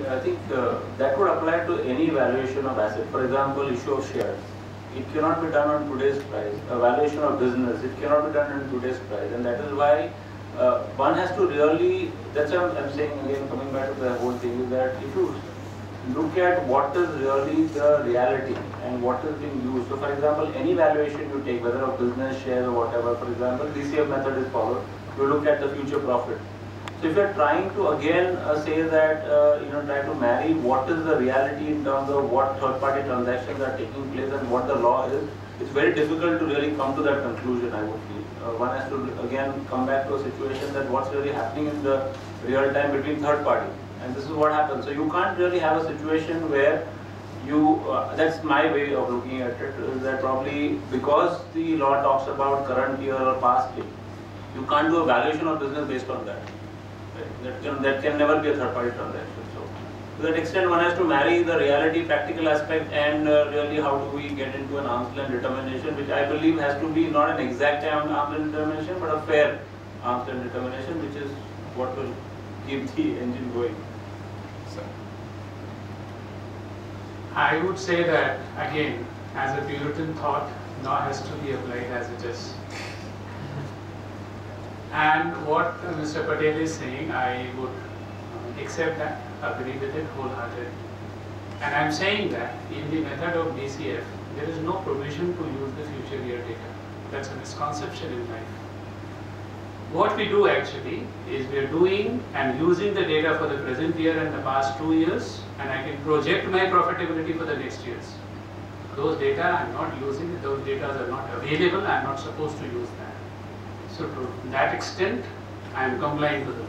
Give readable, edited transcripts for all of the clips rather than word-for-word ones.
I think that would apply to any valuation of asset. For example, issue of shares. It cannot be done on today's price. A valuation of business, it cannot be done on today's price. And that is why one has to really, that's why I'm saying again, coming back to the whole thing, is that if you look at what is really the reality and what is being used. So for example, any valuation you take, whether of business, shares or whatever, for example, DCF method is followed. You look at the future profit. So if you are trying to again say that, try to marry what is the reality in terms of what third-party transactions are taking place and what the law is, it's very difficult to really come to that conclusion, I would feel. One has to again come back to a situation that what's really happening in the real time between third party. And this is what happens. So you can't really have a situation where you, that's my way of looking at it, is that probably because the law talks about current year or past year, you can't do a valuation of business based on that. That can never be a third-party transaction. So, to that extent, one has to marry the reality, practical aspect, and really how do we get into an arm's length determination, which I believe has to be not an exact arm's length determination, but a fair arm's length determination, which is what will keep the engine going. So, I would say that again, as a Puritan thought, law has to be applied as it is. And what Mr. Patel is saying, I would accept that, agree with it wholeheartedly. And I am saying that in the method of DCF, there is no provision to use the future year data. That's a misconception in life. What we do actually is we are doing and using the data for the present year and the past 2 years, and I can project my profitability for the next years. Those data I am not using, those data are not available, I am not supposed to use that. So to that extent, I am complying to the law.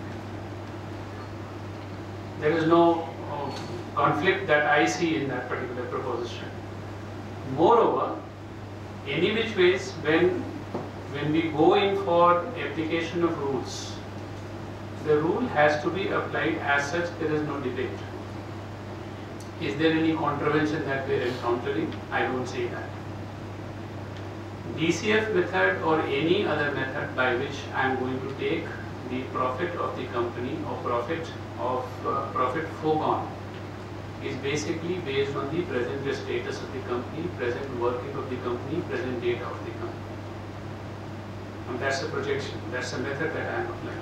There is no conflict that I see in that particular proposition. Moreover, any which ways, when we go in for application of rules, the rule has to be applied as such. There is no debate. Is there any contravention that we are encountering? I don't say that. DCF method or any other method by which I am going to take the profit of the company or profit foregone is basically based on the present status of the company, present working of the company, present data of the company. And that's a projection, that's a method that I am applying.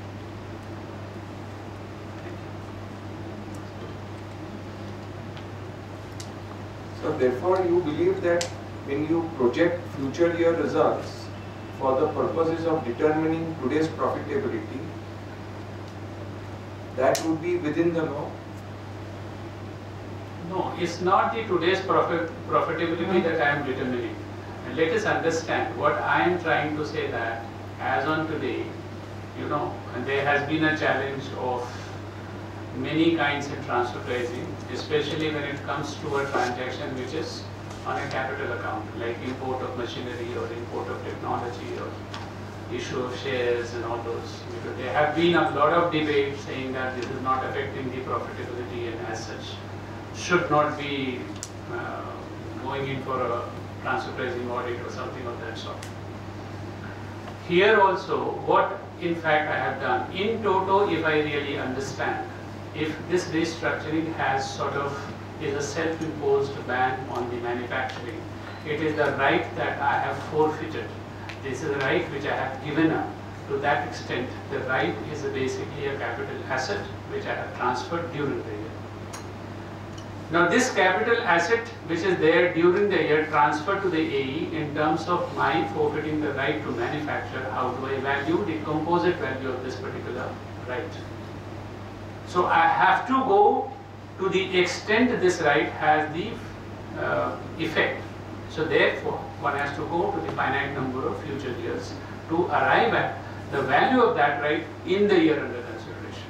So therefore you believe that when you project future year results for the purposes of determining today's profitability, that would be within the law? No, it's not the today's profitability that I am determining. And let us understand what I am trying to say, that as on today, there has been a challenge of many kinds in transfer pricing, especially when it comes to a transaction which is on a capital account, like import of machinery or import of technology or issue of shares and all those. Because there have been a lot of debate saying that this is not affecting the profitability and as such should not be going in for a transfer pricing audit or something of that sort. Here also, what in fact I have done, in toto, if I really understand, if this restructuring has is a self-imposed ban on the manufacturing, it is the right that I have forfeited. This is the right which I have given up. To that extent, the right is basically a capital asset which I have transferred during the year. Now this capital asset which is there during the year transferred to the AE in terms of my forfeiting the right to manufacture, how do I value the composite value of this particular right? So I have to go to the extent this right has the effect. So therefore, one has to go to the finite number of future years to arrive at the value of that right in the year under consideration.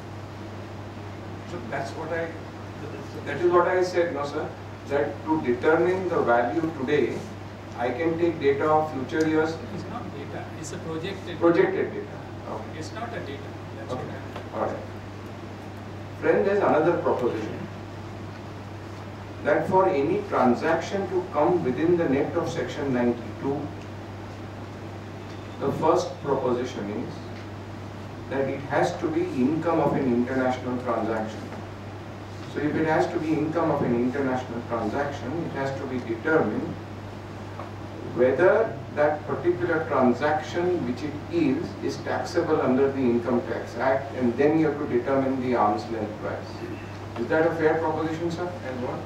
So that is what I said, no sir, that to determine the value today, I can take data of future years. It's not data, it's a projected data. Okay. It's not a data. That's Okay. what All right. Friend, there is another proposition that for any transaction to come within the net of section 92, the first proposition is that it has to be income of an international transaction. So if it has to be income of an international transaction, it has to be determined whether that particular transaction which it is taxable under the Income Tax Act, and then you have to determine the arm's length price. Is that a fair proposition, sir? And what?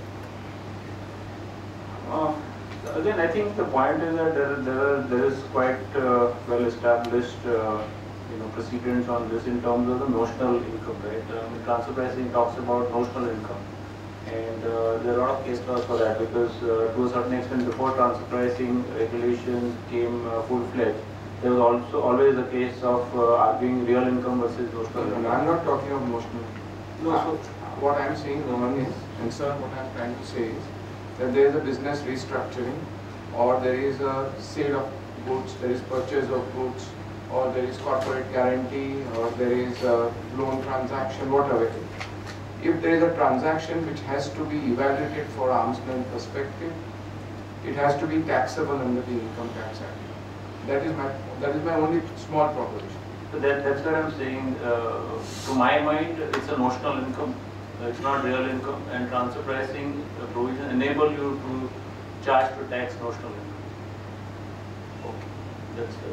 Again, I think the point is that there is quite well established precedents on this in terms of the notional income, right? Transfer pricing talks about notional income, and there are a lot of case laws for that, because to a certain extent before transfer pricing regulations came full-fledged, there was also always a case of arguing real income versus notional income. I'm not talking of notional. No, so what I'm saying, Rohan, is, and sir, what I'm trying to say is that there is a business restructuring, or there is a sale of goods, there is purchase of goods, or there is corporate guarantee, or there is a loan transaction, whatever. If there is a transaction which has to be evaluated for arm's length perspective, it has to be taxable under the Income Tax Act. That is my only small proposition. So that's what I'm saying. To my mind, it's a notional income. It's not real income, and transfer pricing provision enable you to charge to tax notional income. Okay, that's it.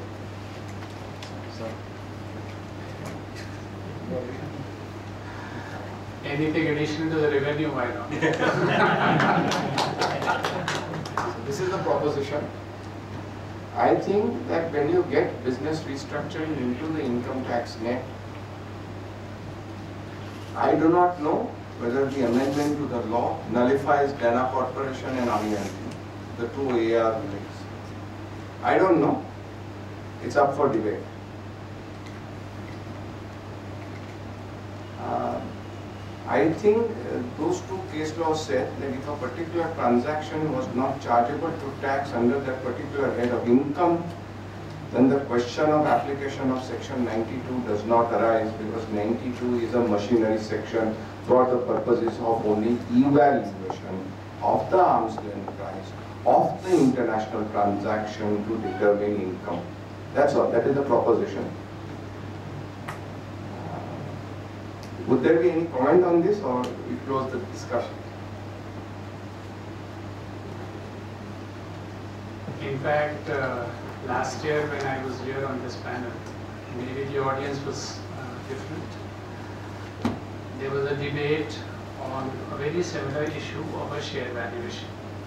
Anything additional to the revenue, why not? This is the proposition. I think that when you get business restructuring into the income tax net, I do not know whether the amendment to the law nullifies Dana Corporation and INT, the two AR units. I don't know. It's up for debate. I think those two case laws said that if a particular transaction was not chargeable to tax under that particular head of income, then the question of application of section 92 does not arise, because 92 is a machinery section for the purposes of only evaluation of the arm's length price of the international transaction to determine income. That's all. That is the proposition. Would there be any comment on this, or we close the discussion? In fact, last year when I was here on this panel, maybe the audience was different. There was a debate on a very similar issue of a share valuation.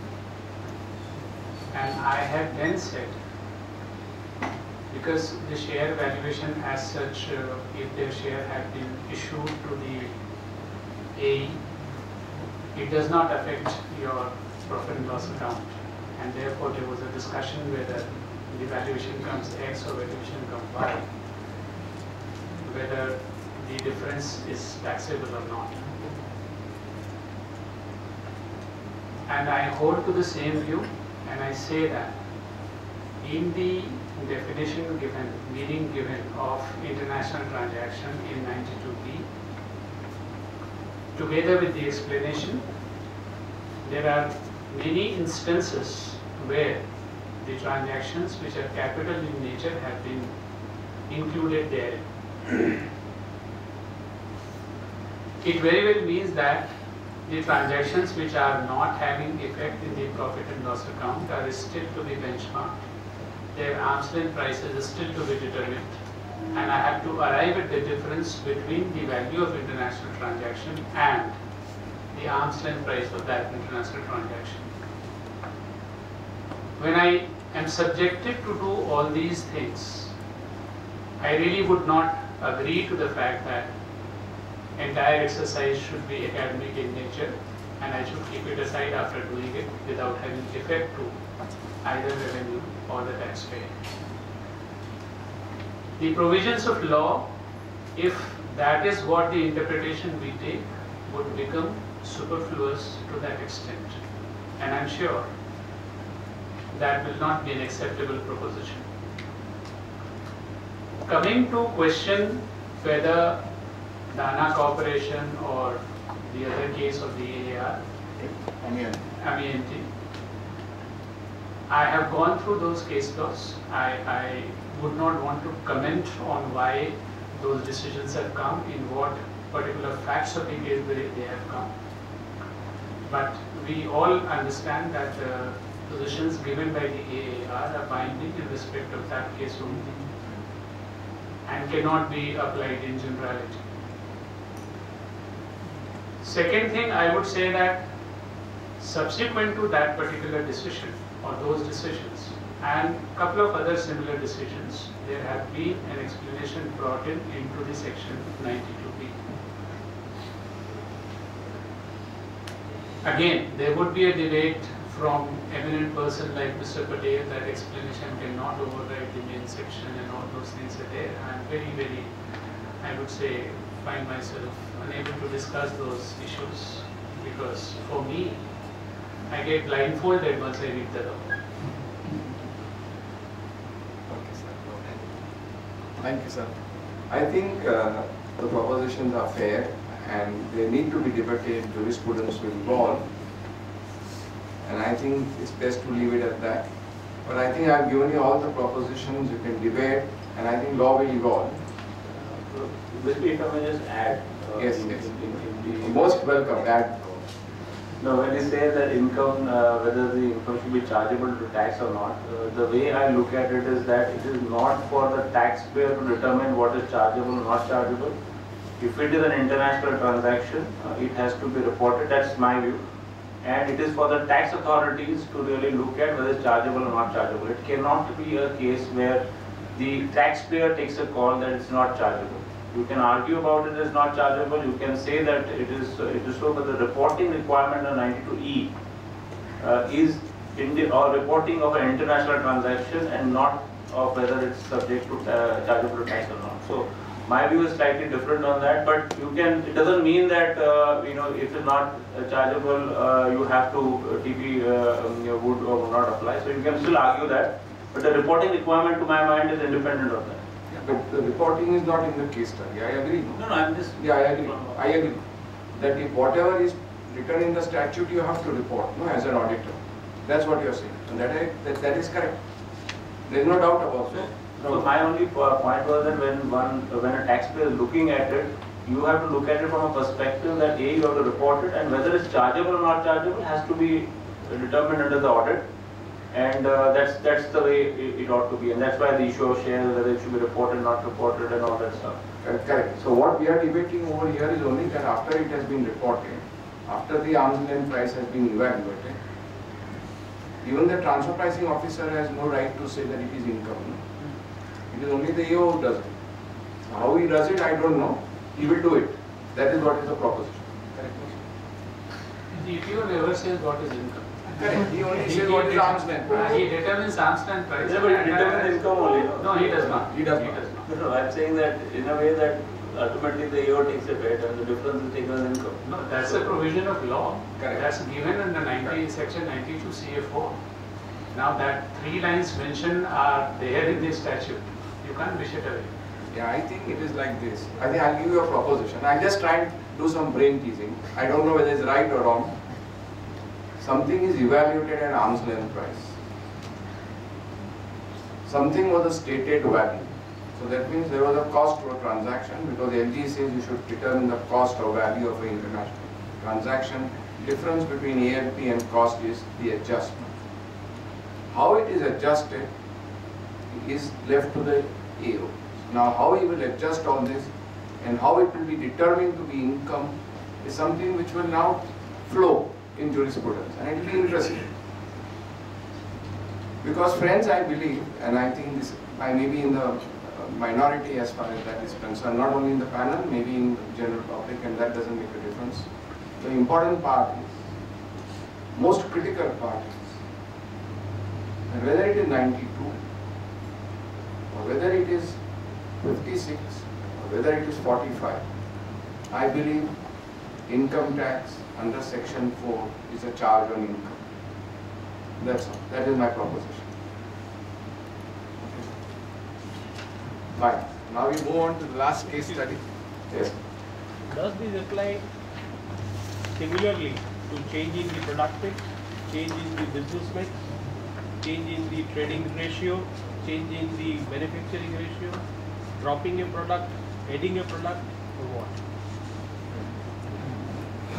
And I had then said, because the share valuation as such, if their share had been issued to the AE, it does not affect your profit and loss account. And therefore there was a discussion whether the valuation comes X or valuation comes Y, whether the difference is taxable or not. And I hold to the same view, and I say that in the definition given, meaning given of international transaction in 92B, together with the explanation, there are many instances where the transactions which are capital in nature have been included there. It very well means that the transactions which are not having effect in the profit and loss account are still to be benchmarked. Their arm's length prices is still to be determined, and I have to arrive at the difference between the value of international transaction and the arm's length price of that international transaction. When I am subjected to do all these things, I really would not agree to the fact that entire exercise should be academic in nature, and I should keep it aside after doing it without having effect to either revenue or the taxpayer. The provisions of law, if that is what the interpretation we take, would become superfluous to that extent. And I'm sure that will not be an acceptable proposition. Coming to question whether Dana Corporation or the other case of the AAR, MENT, I have gone through those case laws. I would not want to comment on why those decisions have come, in what particular facts of the case they have come. But we all understand that the positions given by the AAR are binding in respect of that case only and cannot be applied in generality. Second thing, I would say that subsequent to that particular decision or those decisions and a couple of other similar decisions, there have been an explanation brought in into the section 92B. Again, there would be a debate from eminent person like Mr. Patel that explanation cannot override the main section and all those things are there. I am very, I would say, find myself unable to discuss those issues because for me, I get blindfolded once I read the law. Okay, sir. Thank you, sir. I think the propositions are fair and they need to be debated. Jurisprudence will evolve, and I think it's best to leave it at that. But I think I've given you all the propositions. You can debate, and I think law will evolve. Maybe if I may just add. Yes, yes. Most welcome. Add. No, when you say that income, whether the income should be chargeable to tax or not, the way I look at it is that it is not for the taxpayer to determine what is chargeable or not chargeable. If it is an international transaction, it has to be reported. That's my view. And it is for the tax authorities to really look at whether it's chargeable or not chargeable. It cannot be a case where the taxpayer takes a call that it's not chargeable. You can argue about it as not chargeable. You can say that it is so, but the reporting requirement on 92E is in the reporting of an international transaction and not of whether it's subject to chargeable tax or not. So my view is slightly different on that. But you can. It doesn't mean that if it's not chargeable, you have to TP would or would not apply. So you can still argue that. But the reporting requirement, to my mind, is independent of that. But the reporting is not in the case study. I agree. No, I'm just. Yeah, I agree. I agree. That if whatever is written in the statute, you have to report, no, as an auditor. That's what you are saying. And that is correct. There is no doubt about it. So my only point was that when a taxpayer is looking at it, you have to look at it from a perspective that A, you have to report it, and whether it's chargeable or not chargeable has to be determined under the audit. And that's the way it ought to be, and that's why the issue of shares, whether it should be reported, not reported, and all that stuff. Correct. So what we are debating over here is only that after it has been reported, after the arm's length price has been evaluated, even the transfer pricing officer has no right to say that it is income. No? It is only the AO who does it. How he does it, I don't know. He will do it. That is what is the proposition. Correct. The EPO never says what is income. Correct. He only says what is arm's length price. He determines arm's length price. Yeah, but it determines income only. No, he does not. He does not. No, I'm saying that in a way that ultimately the AO takes a bet and the difference is taken as income. No, that's a provision of law. Correct. That's given in the section 92 CF4. Now that 3 lines mentioned are there in the statute. You can't wish it away. Yeah, I think it is like this. I think I'll give you a proposition. I just try and do some brain teasing. I don't know whether it's right or wrong. Something is evaluated at arm's length price. Something was a stated value. So that means there was a cost to a transaction because LG says you should determine the cost or value of an international transaction. Difference between ALP and cost is the adjustment. How it is adjusted is left to the AO. Now how he will adjust all this and how it will be determined to be income is something which will now flow in jurisprudence, and it will be interesting. Because friends, I believe, and I think this, I may be in the minority as far as that is concerned, not only in the panel, maybe in the general public, and that doesn't make a difference. The important part is, most critical part is, and whether it is 92, or whether it is 56, or whether it is 45, I believe income tax under section 4 is a charge on income. That's all. That is my proposition. Fine. Now we move on to the last case study. Yes. Does this apply similarly to change in the product mix, change in the business mix, change in the trading ratio, change in the manufacturing ratio, dropping a product, adding a product, or what?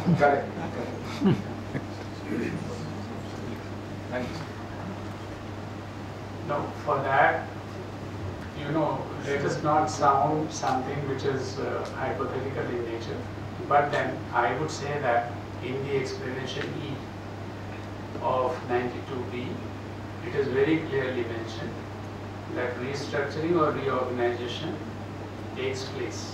Correct. Thank you. No, for that, let us not sound something which is hypothetical in nature, but then I would say that in the explanation E of 92B, it is very clearly mentioned that restructuring or reorganization takes place,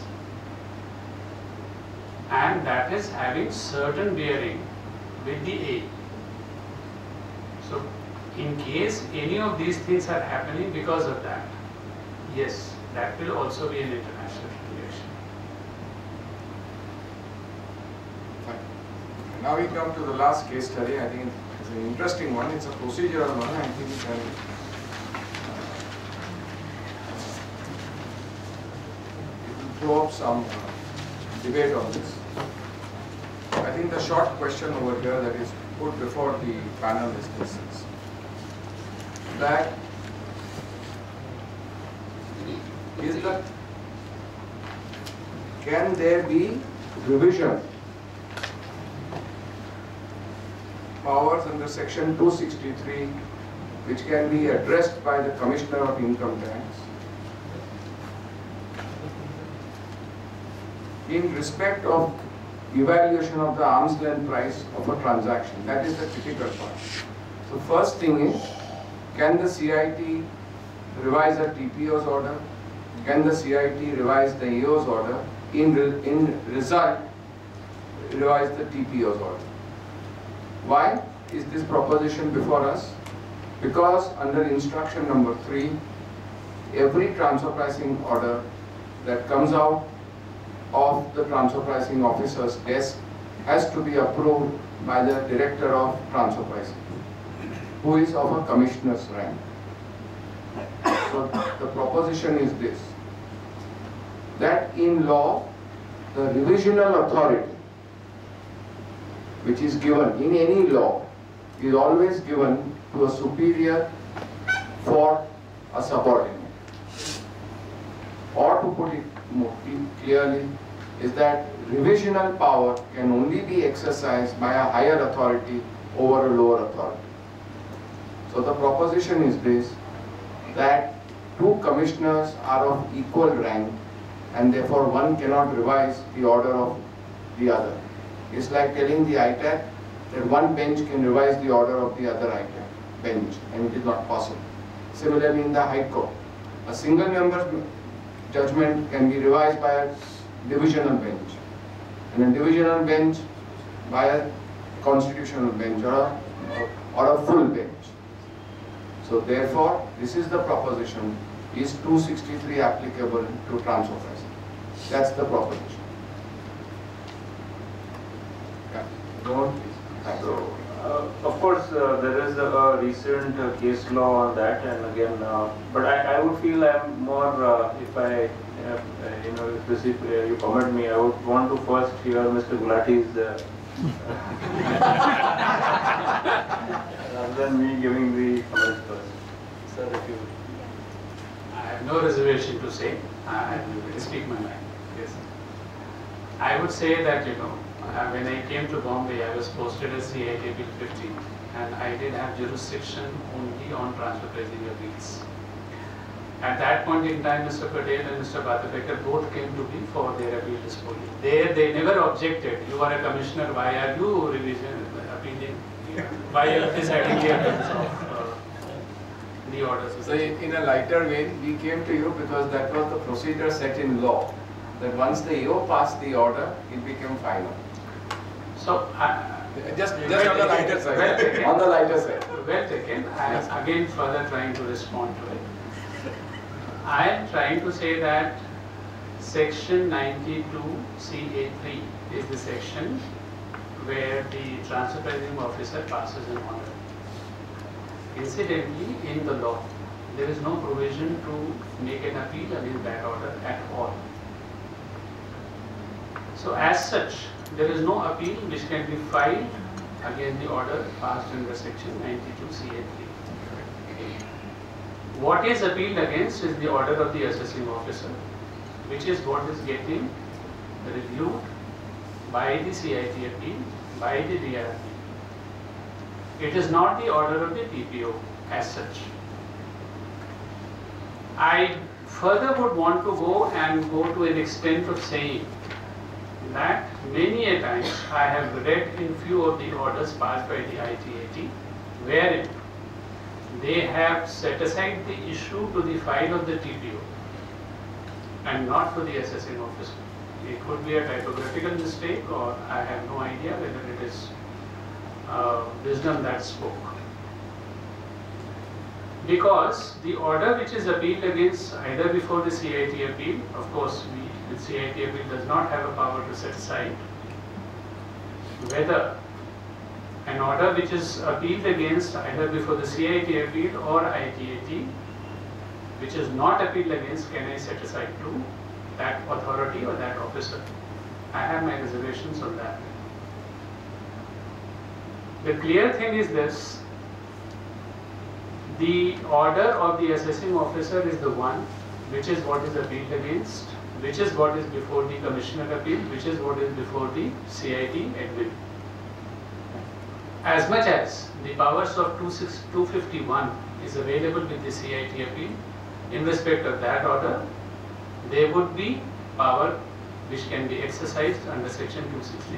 and that is having certain bearing with the A. So, in case any of these things are happening because of that, yes, that will also be an international relation. Fine. Now we come to the last case study. I think it's an interesting one. It's a procedural one. I think it will throw up some debate on this. I think the short question over here that is put before the panel is this: that can there be revision powers under section 263 which can be addressed by the Commissioner of Income Tax in respect of evaluation of the arm's length price of a transaction? That is the critical part. So first thing is, can the CIT revise a TPO's order? Can the CIT revise the EO's order? In result, revise the TPO's order. Why is this proposition before us? Because under instruction number 3, every transfer pricing order that comes out of the transfer pricing officer's desk has to be approved by the director of transfer pricing, who is of a commissioner's rank. So the proposition is this, that in law, the revisional authority which is given in any law is always given to a superior for a subordinate. Or to put it more clearly, is that revisional power can only be exercised by a higher authority over a lower authority. So the proposition is this, that two commissioners are of equal rank and therefore one cannot revise the order of the other. It's like telling the ITAC that one bench can revise the order of the other ITAC bench, and it is not possible. Similarly in the High Court, a single member judgment can be revised by a divisional bench, and a divisional bench by a constitutional bench or a full bench. So therefore, this is the proposition, is 263 applicable to transfer pricing? That's the proposition. Yeah. Go on, please. So, of course, there is a recent case law on that, and again, but I would feel I'm more, if I, if you permit me, I would want to first hear Mr. Gulati's, rather than me giving the comments first. Sir, if you... I have no reservation to say. I will speak my mind. Yes. I would say that, when I came to Bombay, I was posted as CIT Bill 15, and I did have jurisdiction only on transfer pricing appeals. At that point in time, Mr. Patel and Mr. Bhatapekar both came to me for their appeal disposal. There, they never objected. You are a commissioner, why are you appealing? Why are you deciding the appeals of the orders? So in a lighter vein, we came to you because that was the procedure set in law, that once the EO passed the order, it became final. So, just on the lighter side. Well taken. On the lighter side. Well taken. I am again further trying to respond to it. I am trying to say that section 92CA3 is the section where the transfer pricing officer passes an order. Incidentally, in the law, there is no provision to make an appeal against that order at all. So as such, there is no appeal which can be filed against the order passed under section 92CA3. What is appealed against is the order of the assessing officer, which is what is getting reviewed by the CITFE, by the DRP. It is not the order of the TPO as such. I further would want to go to an extent of saying that many a times I have read in few of the orders passed by the ITAT wherein they have set aside the issue to the file of the TPO and not to the assessing officer. It could be a typographical mistake, or I have no idea whether it is wisdom that spoke. Because the order which is appealed against either before the CIT appeal, of course the CIT appeal does not have a power to set aside, whether an order which is appealed against either before the CIT appeal or ITAT, which is not appealed against, can I set aside to that authority or that officer? I have my reservations on that. The clear thing is this: the order of the assessing officer is the one which is what is appealed against, which is what is before the commissioner appeal, which is what is before the CIT admin. As much as the powers of 251 is available with the CIT appeal, in respect of that order, there would be power which can be exercised under section 263.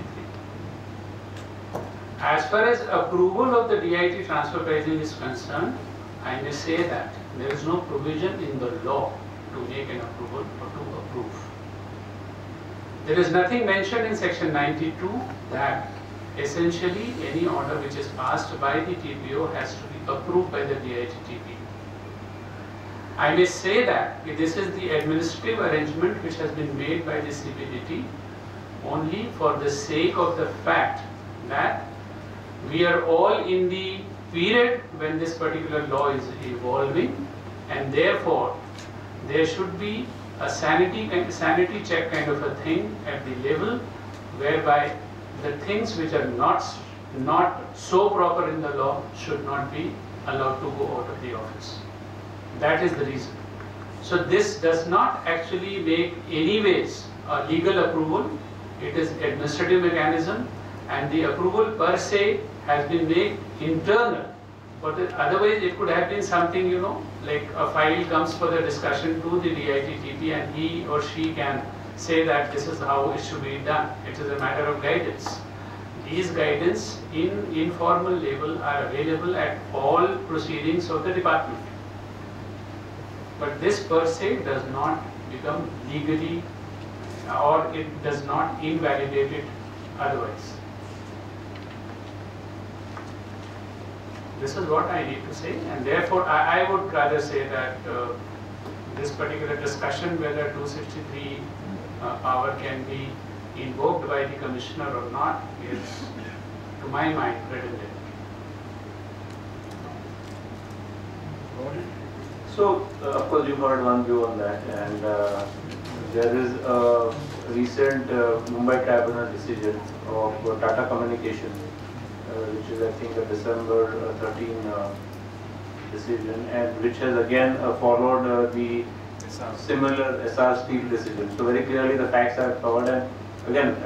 As far as approval of the DIT transfer pricing is concerned, I may say that there is no provision in the law to make an approval or to approve. There is nothing mentioned in section 92 that essentially any order which is passed by the TPO has to be approved by the DIT-TP. I may say that this is the administrative arrangement which has been made by the CBDT only for the sake of the fact that we are all in the period when this particular law is evolving, and therefore there should be a sanity check kind of a thing at the level whereby the things which are not so proper in the law should not be allowed to go out of the office. That is the reason. So this does not actually make anyways a legal approval. It is administrative mechanism, and the approval per se has been made internal. But otherwise it could have been something, you know, like a file comes for the discussion to the DIT-TP and he or she can say that this is how it should be done. It is a matter of guidance. These guidance in informal level are available at all proceedings of the department. But this per se does not become legally, or it does not invalidate it otherwise. This is what I need to say, and therefore I would rather say that this particular discussion whether 263 power can be invoked by the commissioner or not is, to my mind, redundant. So, of course, you've heard one view on that, and there is a recent Mumbai Tribunal decision of Tata Communication, which is, I think, a December 13 decision, and which has again followed the similar SR Steel decision. So, very clearly, the facts are covered, and again,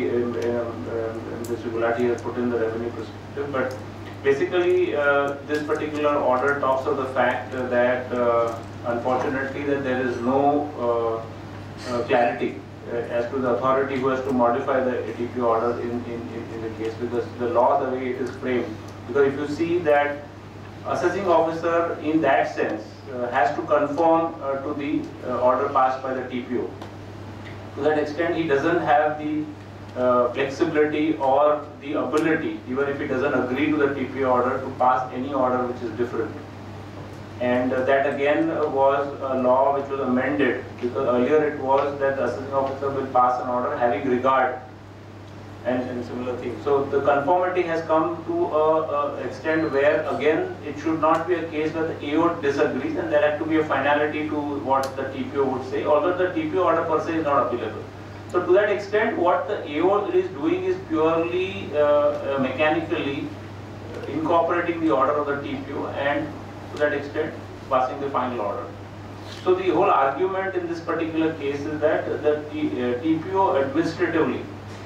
Mr. Gulati has put in the revenue perspective, but basically, this particular order talks of the fact that unfortunately that there is no clarity as to the authority who has to modify the ATP order in the case, because the law, the way it is framed, because if you see that assessing officer in that sense has to conform to the order passed by the TPO. To that extent, he doesn't have the flexibility or the ability, even if he doesn't agree to the TPO order, to pass any order which is different. And that again was a law which was amended, because earlier it was that the assessing officer will pass an order having regard and similar things. So the conformity has come to an extent where again it should not be a case where the AO disagrees and there had to be a finality to what the TPO would say, although the TPO order per se is not applicable. So to that extent, what the AO is doing is purely mechanically incorporating the order of the TPO and to that extent passing the final order. So the whole argument in this particular case is that the TPO administratively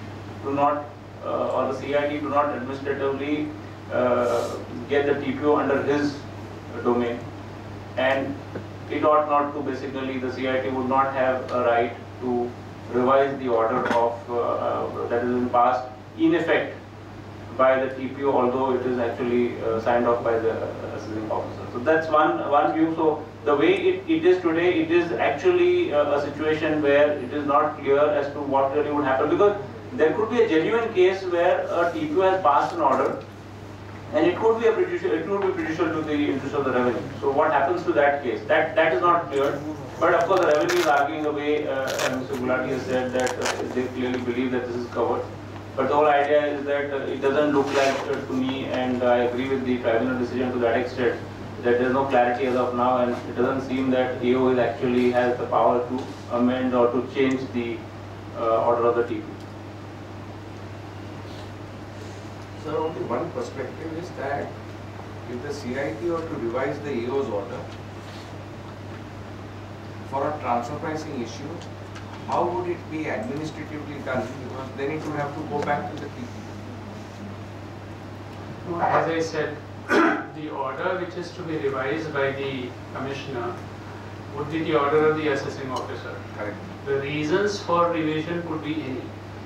do not, or the CIT do not administratively get the TPO under his domain, and it ought not to, basically the CIT would not have a right to revise the order of that has been passed in effect by the TPO, although it is actually signed off by the assessing officer. So that's one view. So the way it is today, it is actually a situation where it is not clear as to what really would happen, because there could be a genuine case where a TPO has passed an order and it could be prejudicial to the interest of the revenue. So what happens to that case? That is not clear. But of course the revenue is arguing away, and Mr. Gulati has said that they clearly believe that this is covered. But the whole idea is that it doesn't look like to me, and I agree with the tribunal decision to that extent, that there is no clarity as of now, and it doesn't seem that AO is actually has the power to amend or to change the order of the TPO. Sir, only one perspective is that if the CIT were to revise the AO's order for a transfer pricing issue, how would it be administratively done? Because then it would have to go back to the TPO. As I said, the order which is to be revised by the commissioner would be the order of the assessing officer. Correct. The reasons for revision could be any.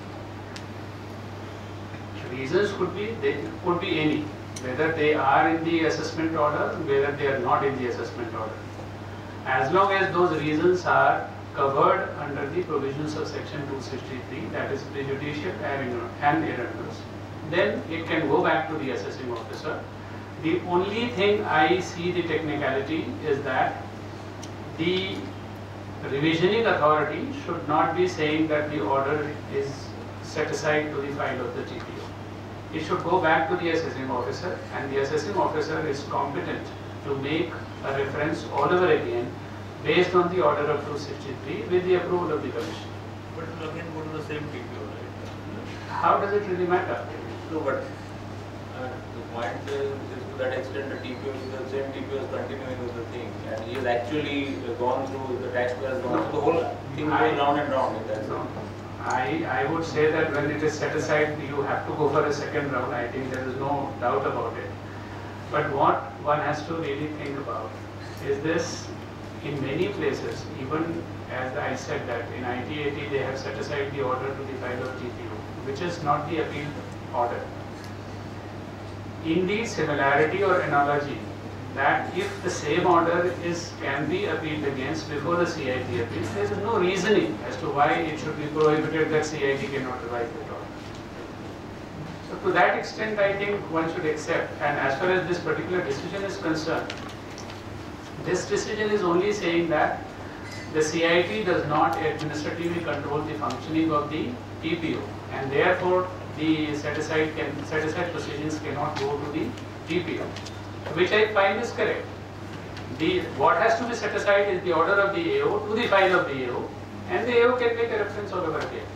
Reasons could be any, whether they are in the assessment order, whether they are not in the assessment order. As long as those reasons are covered under the provisions of section 263, that is prejudicial and erroneous, then it can go back to the assessing officer. The only thing I see the technicality is that the revisioning authority should not be saying that the order is set aside to the file of the TPO. It should go back to the assessing officer, and the assessing officer is competent to make a reference all over again based on the order of 263 with the approval of the commission. But it will again go to the same TPO, right? How does it really matter? No, but the point is to that extent the TPO is the same TPO is continuing with the thing, and he has actually gone through, the taxpayer has gone through the whole thing going round and round in that sense. I would say that when it is set aside, you have to go for a second round. I think there is no doubt about it. But what one has to really think about is this: in many places, even as I said that in IT-80 they have set aside the order to the file of TPO, which is not the appeal order. In the similarity or analogy, that if the same order can be appealed against before the CIT appeals, there is no reasoning as to why it should be prohibited that CIT cannot revise that order. So to that extent, I think one should accept. And as far as this particular decision is concerned, this decision is only saying that the CIT does not administratively control the functioning of the TPO, and therefore the set aside proceedings cannot go to the TPO, which I find is correct. What has to be set aside is the order of the AO to the file of the AO, and the AO can make a reference all over again.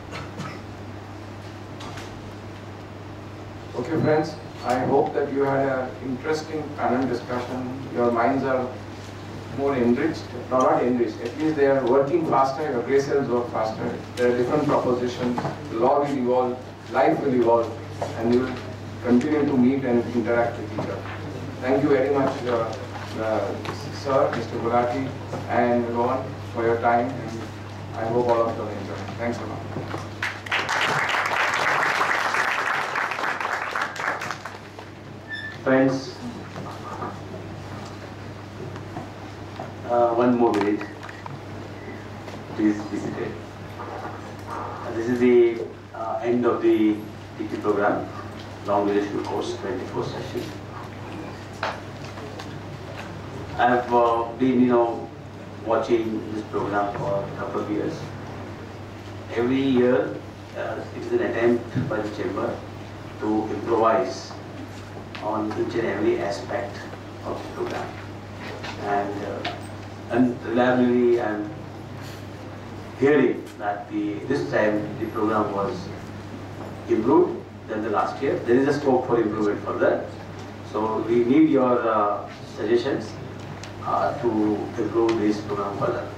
Okay, friends, I hope that you had an interesting panel discussion. Your minds are more enriched, no, not enriched, at least they are working faster, your gray cells work faster. There are different propositions, the law will evolve, life will evolve, and you will continue to meet and interact with each other. Thank you very much, sir, Mr. Gulati and Rohan, for your time, and I hope all of you enjoy. Thanks a lot. Friends, one more minute, please be seated. This is the end of the TP program, long duration course, 24 sessions. I have been, watching this program for a couple of years. Every year, it is an attempt by the chamber to improvise on each and every aspect of the program. And reliably, I am hearing that this time the program was improved than the last year. There is a scope for improvement further. So we need your suggestions to improve this program further.